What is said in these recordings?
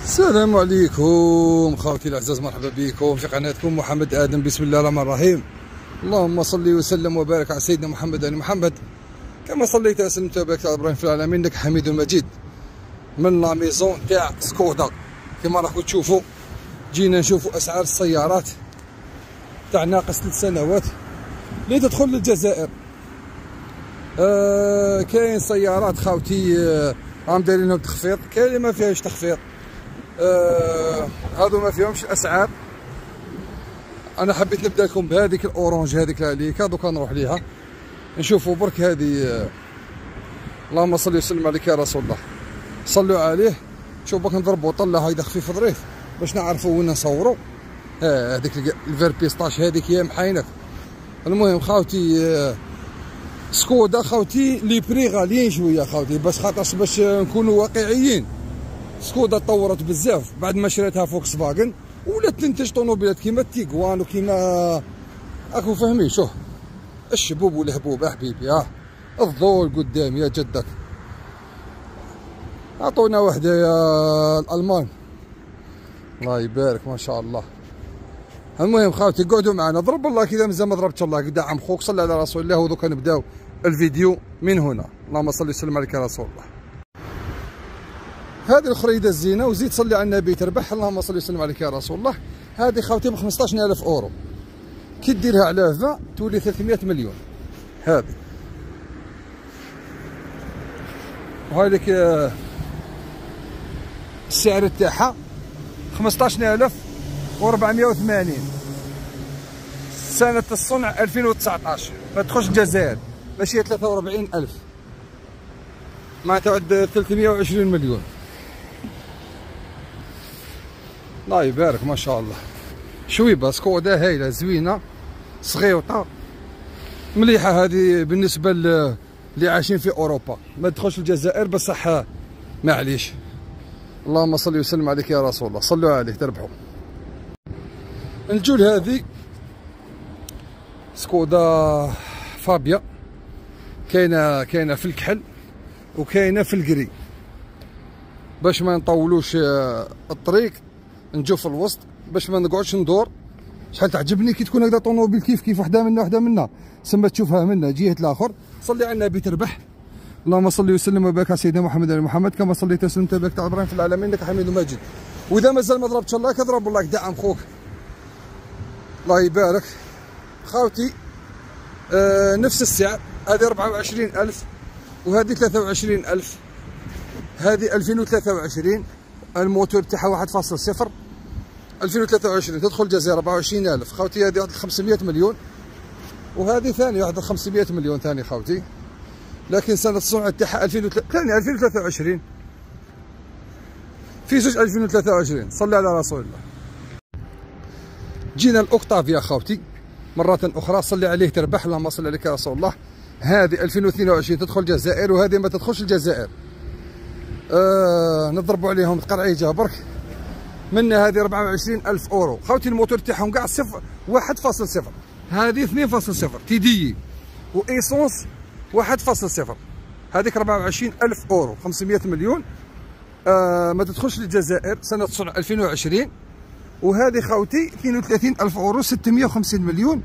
السلام عليكم خوتي الاعزاء، مرحبا بكم في قناتكم محمد ادم. بسم الله الرحمن الرحيم. اللهم صل وسلم وبارك على سيدنا محمد ال محمد كما صليت وسلمت وباركت على ابراهيم في العالمين انك حميد مجيد. من لا ميزون تاع سكودا كما راكم تشوفوا، جينا نشوفوا اسعار السيارات تاع ناقص 3 سنوات اللي تدخل للجزائر. كاين سيارات خاوتي راهم دايرين لهم تخفيض، كاين اللي ما فيهاش تخفيض. هادو ما فيهمش الاسعار. انا حبيت نبدا لكم بهذيك الاورانج، هذيك هذيك دوكا نروح ليها نشوفوا برك هذه. اللهم صل وسلم عليك يا رسول الله، صلوا عليه. شوف برك نضربوا طله هيدا خفيف ظريف باش نعرفوا وين نصوروا. هذيك الفير بيستاش هذيك هي محاينك. المهم خاوتي سكودا خاوتي لي بري غاليين شويه خاوتي، باش نكونوا واقعيين. سكودا طورت بزاف بعد ما شريتها فوكس فاجن، ولات تنتج طوموبيلات كيما التيغوان وكيما راكم فاهمين. شوف الشبوب والهبوب حبيبي، الضوء قدام يا جدك. اعطونا وحده يا الالمان، الله يبارك ما شاء الله. المهم خاوتي قعدوا معنا، ضرب الله كذا مازال ما ضربتش الله، دعم خوك، صلى على رسول الله. ودوكا نبداو الفيديو من هنا. اللهم صل وسلم عليك يا رسول الله. هذه الخريده الزينه وزيد صلي على النبي تربح. اللهم صل وسلم عليك يا رسول الله. هذه خاوتي ب 15000 اورو، كي ديرها على فا تولي 300 مليون. هذه وهذيك السعر تاعها 15480، سنة الصنع 2019، ما تدخلش الجزائر، ماشي 43000، ما تعد 320 مليون. الله يبارك ما شاء الله. شويبه سكودا هايله زوينه صغيوطه مليحه. هذه بالنسبه اللي عايشين في اوروبا، ما تدخلش الجزائر بصح معليش. اللهم صل وسلم عليك يا رسول الله، صلوا عليه تربحوا. نجول هذه سكودا فابيا، كاينه في الكحل وكاينه في الكري. باش ما نطولوش الطريق نجو في الوسط باش ما نقعدش ندور. شحال تعجبني كي تكون هكذا طوموبيل كيف وحده منا سما تشوفها منا جهه الاخر. صلي على النبي تربح. اللهم صل وسلم وبارك على سيدنا محمد ال محمد كما صليت وسلمت وباركت على ابراهيم في العالمين انك حميد مجيد. واذا مازال ما ضربتش الله كضرب الله، دعم خوك الله يبارك. خاوتي نفس السعر، هذه 24000 وهذه 23000. هذه 2023 الموتور تاعها 1.0 2023 تدخل الجزائر 24000 خاوتي. هذه واحد 500 مليون، وهذه ثاني واحد 500 مليون ثاني خاوتي، لكن سنة الصنع تاعها 2023 في زوج 2023. صلى على رسول الله. جينا الاوكتافيا خاوتي مرة أخرى، صلي عليه تربح. اللهم صل عليك يا رسول الله. هذه 2022 تدخل الجزائر وهذه ما تدخلش الجزائر. نضربوا عليهم تقرعيجه برك. منها هذه 24000 اورو خاوتي. الموتور تاعهم كاع 1.0، هذه 2.0 تي دي وايسونس 1.0. هذيك 24000 اورو 500 مليون. ما تدخلش للجزائر، سنة صنع 2020. وهذه خاوتي 32000 اورو 650 مليون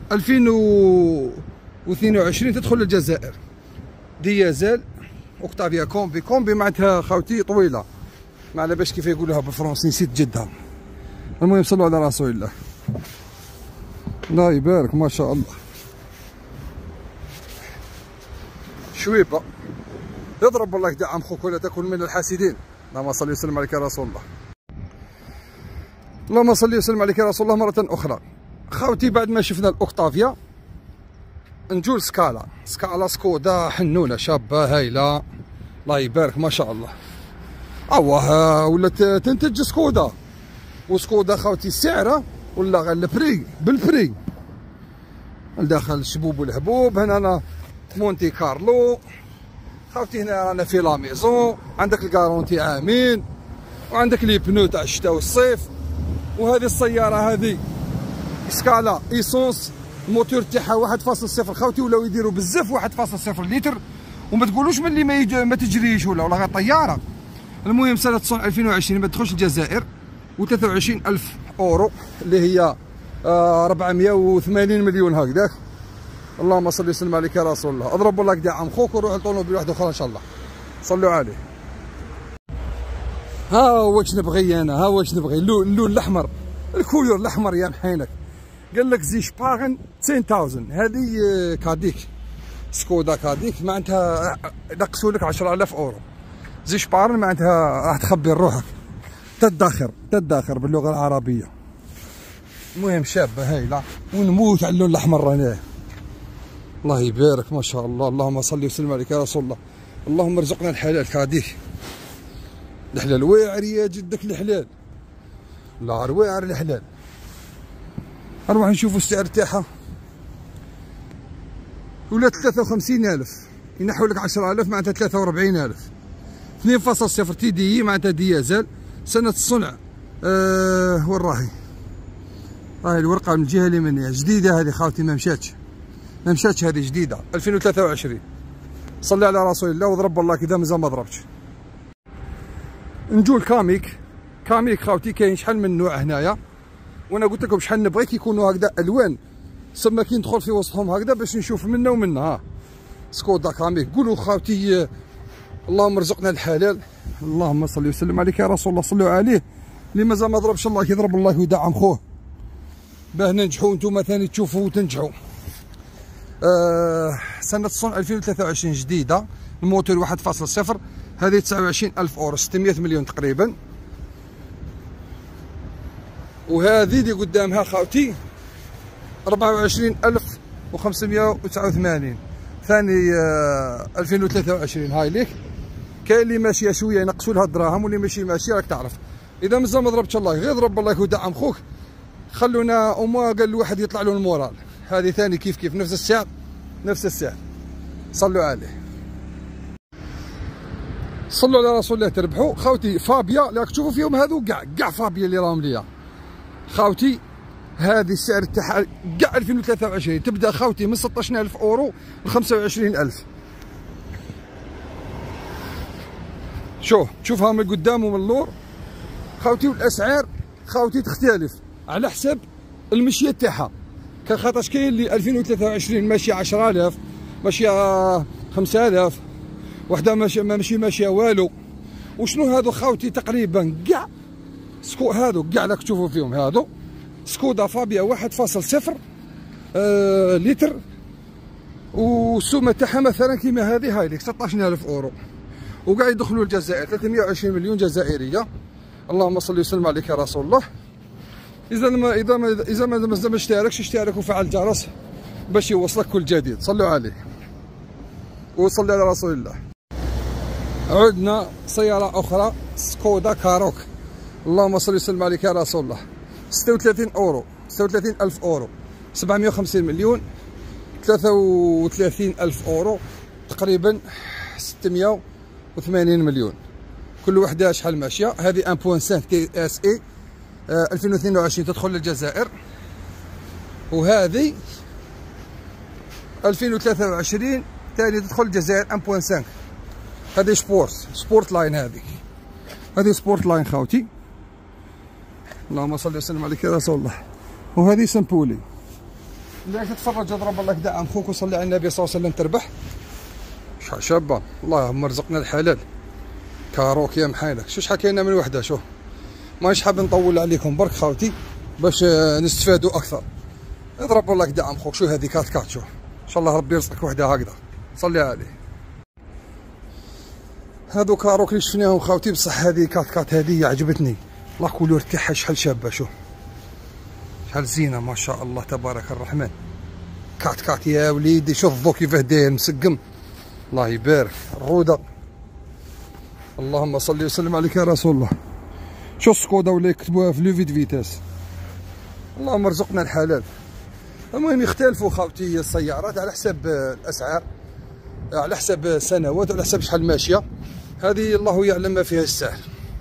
2022 تدخل للجزائر. ديازل اوكتافيا كومبي معناتها خاوتي طويله، ما على باش كيف يقولوها بالفرنسي، نسيت جدها. المهم صلوا على رسول الله. الله يبارك ما شاء الله. شويبه يضرب الله يدعم خوك ولا تكن من الحاسدين. اللهم صل وسلم عليك يا رسول الله. اللهم صل وسلم عليك يا رسول الله. مرة أخرى خاوتي بعد ما شفنا الأوكتافيا نجول سكالا سكودا حنونة شابة هايلة الله يبارك ما شاء الله. ولات تنتج سكودا، وسكودا خاوتي سعرها ولا البري بالبري داخل الشبوب والهبوب. هنا أنا مونتي كارلو خاوتي، هنا رانا في لا ميزون، عندك الكارونتي عامين، وعندك لي بنو تاع الشتاء والصيف. وهذه السيارة هذه سكالا ايسونس، الموتور تاعها 1.0 خاوتي، ولاو يديروا بزاف 1.0 لتر. وما تقولوش ملي ما تجريش ولا غير طياره. المهم سنه تصنع 2020 ما تدخلش الجزائر، و23,000 اورو اللي هي 480 مليون هكذاك. اللهم صل وسلم عليك يا رسول الله. اضربوا الله دعم خوك وروح لطونوبيل واحد اخرى ان شاء الله. صلوا عليه. ها واش نبغي انا، ها واش نبغي، اللون الاحمر، الكولور الاحمر يا محينك. قال لك زي شباغن 10000، هذه كاديك سكودا كاديك معناتها نقصوا لك 10,000 اورو. زي شبارن معناتها راح تخبي روحك، تدخر باللغه العربيه. المهم شابه هايله ونموت على اللون الاحمر راناه. الله يبارك ما شاء الله. اللهم صل وسلم عليك يا رسول الله. اللهم ارزقنا الحلال كاديك. الحلال واعر يا جدك، الحلال لا واعر الحلال. نروح نشوفوا السعر تاعها. ولا 53,000 ينحو لك 10,000 معناتها 43,000. 2.0 تي دي معناتها ديازل، سنة الصنع وين راهي؟ راهي الورقة من الجهة اليمنية جديدة هذه خاوتي، ما مشاتش هذه جديدة 2023. صلي على رسول الله وضرب الله كذا مازال ما ضربتش. نجول كاميك خاوتي كاين شحال من نوع هنايا، وانا قلت لكم شحال نبغي كيكونوا هكذا الوان سما كي ندخل في وسطهم هكذا باش نشوف منا ومنا. ها سكودا كاميك قولوا خاوتي اللهم ارزقنا الحلال. اللهم صل وسلم عليك يا رسول الله. صلوا عليه. اللي مازال ما ضربش الله يضرب الله ويدعم خوه باه ننجحوا انتم ثاني تشوفوا وتنجحوا. سنة الصنع 2023 جديدة، الموتور 1.0، هذه 29,000 اورو 600 مليون تقريبا. وهذه اللي قدامها خاوتي 24,589 ثاني 2023. هاي ليك. كاين اللي ماشيه شويه ينقصوا لها الدراهم، واللي ماشي ماشي راك تعرف. اذا مازال ما ضربتش الله غير ضرب الله ودعم خوك. خلونا وما قال الواحد يطلع له المورال. هذه ثاني كيف نفس السعر. صلوا عليه. صلوا على رسول الله تربحوا خاوتي. فابيا راك تشوفوا فيهم هذو كاع فابيا اللي راهم ليا خاوتي. هذه السعر تاعها كاع 2023 تبدا خاوتي من 16,000 اورو ل 25,000. شوفها من القدام ومن اللور خاوتي. والاسعار خاوتي تختلف على حسب المشيه تاعها. كان خاطرش كاين اللي 2023 ماشيه 10,000، ماشيه 5,000، وحده ماشيه والو. وشنو هذو خاوتي تقريبا كاع هذو كاع راك تشوفوا فيهم هذو سكودا فابيا 1.0 لتر. والسومه تاعها مثلا كيما هذه هاي ليك 16,000 اورو، وقاعد يدخلوا الجزائر 320 مليون جزائريه. اللهم صل وسلم عليك يا رسول الله. اذا ما اشتركش اشترك وفعل الجرس باش يوصلك كل جديد. صلوا عليه وصلي على رسول الله. عدنا سياره اخرى سكودا كاروك. اللهم صل وسلم عليك يا رسول الله. 36,000 اورو 750 مليون 33,000 اورو تقريبا 680 مليون. كل وحده شحال ماشيه. هذه 1.5 تي اس اي 2022 تدخل للجزائر، وهذه 2023 ثاني تدخل الجزائر 1.5. هذه سبورت لاين. هذه سبورت لاين خاوتي. اللهم صل وسلم عليك يا رسول الله. وهذه سمبولي. اللي راك تتفرج اضرب الله دعم خوك وصلي على النبي صلى الله عليه وسلم تربح. شابه. اللهم ارزقنا الحلال. كاروك يا محايلك. شحال كاينه من وحده. شوف مانيش حاب نطول عليكم برك خاوتي باش نستفادوا اكثر. اضرب الله دعم خوك. شو هذه كات شوف ان شاء الله ربي يرزقك وحده هكذا. صلي عليه. هذو كاروك اللي شفناهم خاوتي بصح هذه كات هذه عجبتني. لا كولور تاعها شحال شابه. شوف شحال زينه ما شاء الله تبارك الرحمن. كات يا وليدي. شوف الضو كيفاه داير مسقم. الله يبارك. الروضه. اللهم صل وسلم عليك يا رسول الله. شوف سكودا ولا يكتبوها في لوفيد فيتاس. اللهم ارزقنا الحلال. المهم يختلفوا خاوتي السيارات على حسب الاسعار، على حسب السنوات، على حسب شحال ماشيه. هذه الله يعلم ما فيها السعر.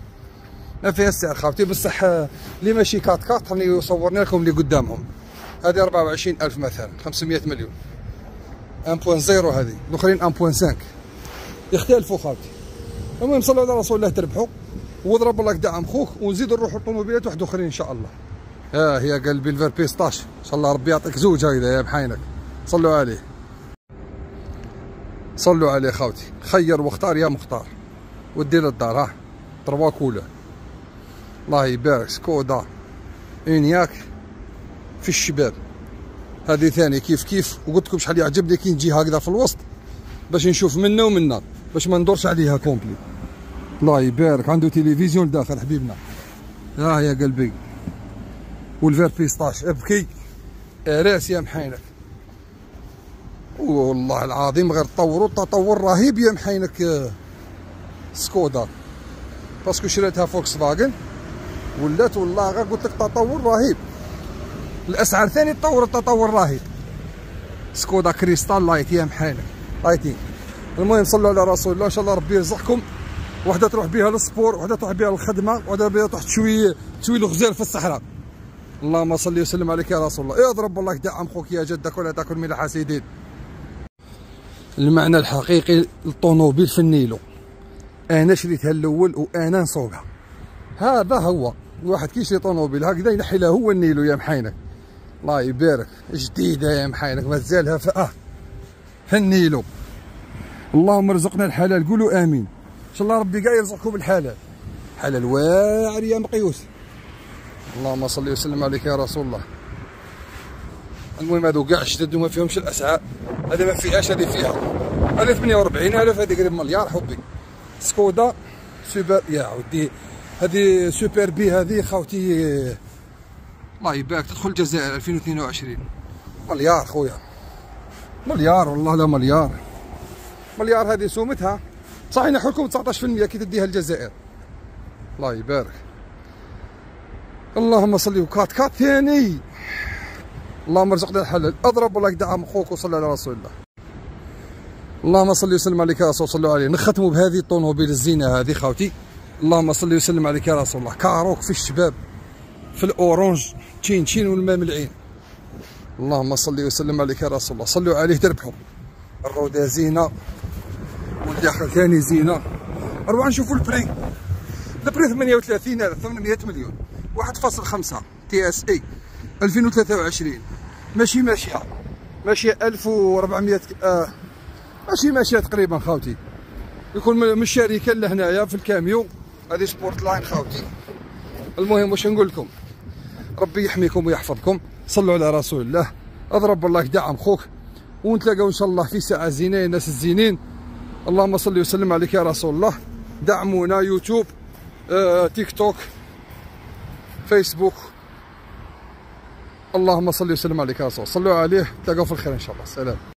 خاوتي بصح اللي ماشي كات راني صورنا لكم اللي قدامهم. هذه 24,000 مثلا 500 مليون 1.0. هذه الاخرين 1.5. يختلفوا خاوتي. المهم صلوا على رسول الله تربحوا، واضرب الله دعم خوك، ونزيدوا نروحوا لطوموبيلات واحد اخرين ان شاء الله. ها هي قلبي الفيربي 16 ان شاء الله ربي يعطيك زوج هكذا يا بحينك. صلوا عليه، صلوا عليه خاوتي. خير واختار يا مختار، ودي للدار. ها 3 كولور الله يبارك. سكودا اونياك في الشباب، هذه ثاني كيف كيف. وقلت لكم شحال يعجبني كي نجي هكذا في الوسط باش نشوف منا ومنا، باش ما ندورش عليها كومبلي. الله يبارك، عنده تلفزيون داخل حبيبنا. ها يا قلبي، والفيربي 16 ابكي راس يا محينك. والله العظيم غير تطوروا تطور رهيب يا محينك. سكودا باسكو شريتها فوكس فاجن ولات والله غير قلت لك تطور رهيب. الاسعار ثاني تطورت تطور رهيب. سكودا كريستال لايت يا محينك لايتين. المهم صلوا على رسول الله، ان شاء الله ربي يرزقكم. وحده تروح بها للسبور، وحده تروح بها للخدمه، وحده بها تروح تشوي الغزال في الصحراء. اللهم صل وسلم عليك يا رسول الله. اضرب الله دعم خوك يا جدك ولا تكن من الحاسدين. المعنى الحقيقي للطوموبيل في النيلو، انا شريتها الاول وانا نسوقها. هذا هو الواحد كي يشري طوموبيل هكذا ينحي له هو النيلو يا محينك. الله يبارك، جديده يا محينك مازالها في النيلو. اللهم ارزقنا الحلال، قولوا امين. ان شاء الله ربي كاع يرزقكم الحلال، حلال واعر يا مقيوس. اللهم صل وسلم عليك يا رسول الله. المهم هذو كاع شددوا ما فيهمش الاسعار، هذه ما فيهاش، هذه فيها، هذه 48,000، هذه قريب مليار حبي. سكودا سوبر يا ودي، هذه سوبر بي هذه خاوتي الله يبارك تدخل الجزائر 2022 مليار خويا، مليار والله لا مليار. مليار هذه سومتها صح ينحوا لكم 19% كي تديها الجزائر. الله يبارك. اللهم صل. وكات كات ثاني، اللهم ارزقنا الحلال. اضرب الله دعم اخوك وصلى على رسول الله. اللهم صل وسلم عليك يا رسول، صلوا عليه. نختموا بهذه الطوموبيل الزينه هذه خاوتي. اللهم صل وسلم عليك يا رسول الله. كاروك في الشباب، في الاورانج تشين والماء من العين. اللهم صل وسلم عليك يا رسول الله. صلوا عليه تربحوا. الروده زينه والداخل ثاني زينه. نروح نشوفوا البري 38,800 مليون، 1.5 تي اس اي 2023. ماشيه 1400 ماشيه تقريبا خاوتي. يكون من الشركه لهنايا في الكاميو. هذه سبورت لاين خاوتي. المهم واش نقول لكم، ربي يحميكم ويحفظكم. صلوا على رسول الله. اضرب الله دعم خوك، ونتلاقاو ان شاء الله في ساعه زينه الناس الزينين. اللهم صل وسلم عليك يا رسول الله. دعمونا يوتيوب، تيك توك، فيسبوك. اللهم صل وسلم عليك يا رسول. صلوا عليه، تلاقاو في الخير ان شاء الله. سلام.